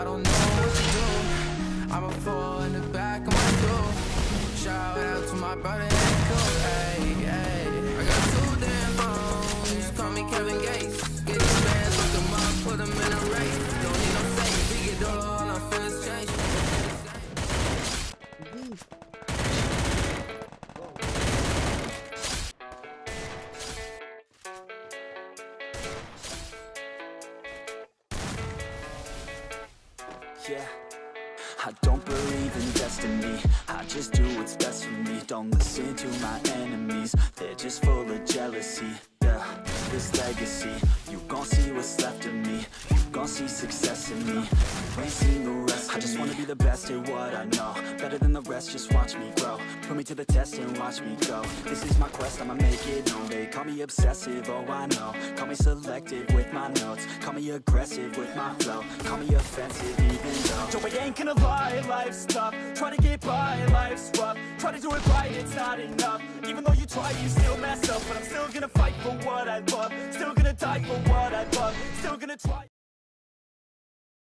I don't know what to do. I'ma fall in the back of my coupe. Shout out to my brother and cool. Hey, hey. I got 2 damn phones. Call me Kevin Gates. Get these bands, look them up, put them in a race. Don't need no safe. We get all our feelings change. Yeah, I don't believe in destiny, I just do what's best for me. Don't listen to my enemies, they're just full of jealousy. Yeah, this legacy, you gon' see what's left of me. You gon' see success in me, you ain't seen the rest of me. I just wanna be the best at what I know, better than the rest, just watch me grow. Put me to the test and watch me go. This is my quest, I'ma make it known. They call me obsessive, oh I know. Call me selective with my notes, call me aggressive with my flow. Call me offensive even though Joe, I ain't gonna lie, life's tough. Try to get by, life's rough. Try to do it right, it's not enough. Even though you try, you still mess up. But I'm still gonna fight for what I love. Still gonna die for what I love. Still gonna try.